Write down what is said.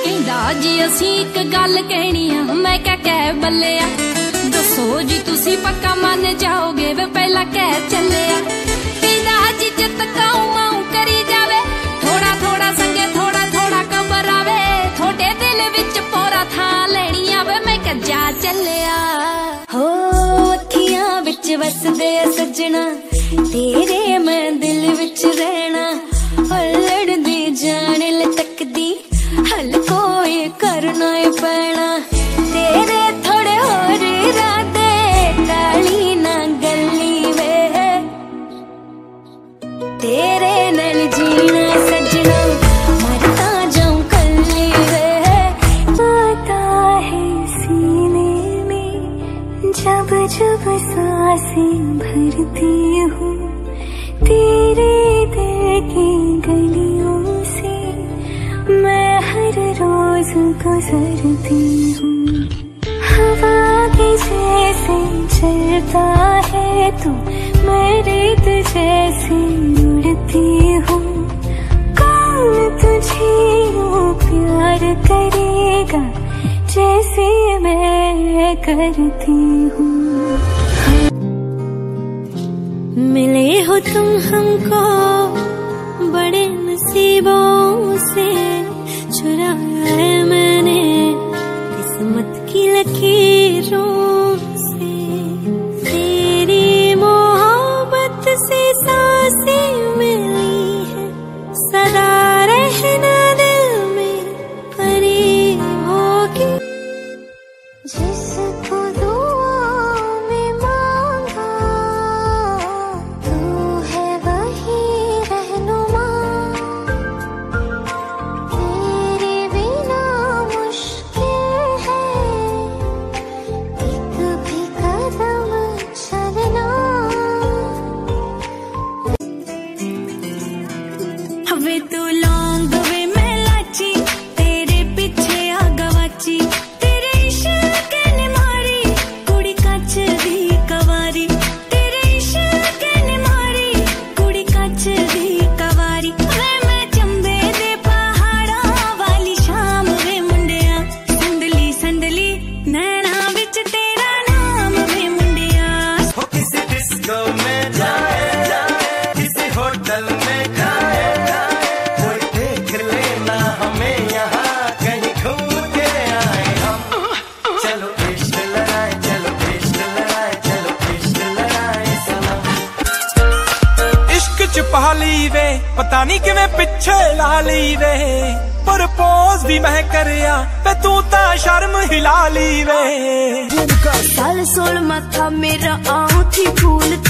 जी असी एक गल कहनी आ, मैं क्या कह बल्लिया दसो जी तुसी पक्का मन जाओगे वे पहला कह चलिया। जी जत काऊ माऊ करी जावे थोड़ा थोड़ा संगे थोड़ा थोड़ा कबर आवे थोड़े दिल विच पोरा था लेनी आवे मैं क्या जा चलिया। हो अखियां विच वसदे सजना तेरे मैं दिल विच रहना लड़दी जाने लटकदी हल कोई करना ही पैना तेरे थोड़े और इरादे टाली ना गली वे तेरे नल जीना सजना मरता जाऊं कली वे। आता है सीने में जब जब सांसें भरती हूँ तेरे दिल की गलियों से मैं हर रोज गुजरती हूँ। हवा की जैसे चलता है तू मैं रेत जैसे उड़ती हूँ। कौन तुझे यूं प्यार करेगा जैसे मैं करती हूँ। मिले हो तुम हमको बड़े नसीबों से चुराया है मैंने किस्मत की लकीरों से तेरी मोहब्बत से सांसें मिली है सदा रहना दिल में परी होगी। जिसको दुआओं में मांगा तू है वही रहनुमा तेरे बिना मुश्किल है एक भी कदम चलना। वे तू लौंग वे मैं लाची तेरे पीछे आ गवाची तेरे इश्क ने मारी कुड़ी कच दी कवारी तेरे इश्क ने मारी कुड़ी कच दी कवारी। वे मैं चंबे दे पहाड़ा वाली शाम वे मुंडिया संदली संदली नैना विच तेरा नाम वे मुंडिया। किसी डिस्को में जाए किसी होटल में खाए कोई देख लेना हमें यहाँ कहीं घूम के आए हम। चलो इश्क लड़ाए चलो इश्क लड़ाए चलो इश्क लड़ाए सनम। इश्क च पा ली वे पता नहीं किवें पिछे ला ली वे प्रपोज भी मैं करिया पे तू ता शर्म हिला ली वे। साल सोल माथा मेरा आँखी फूल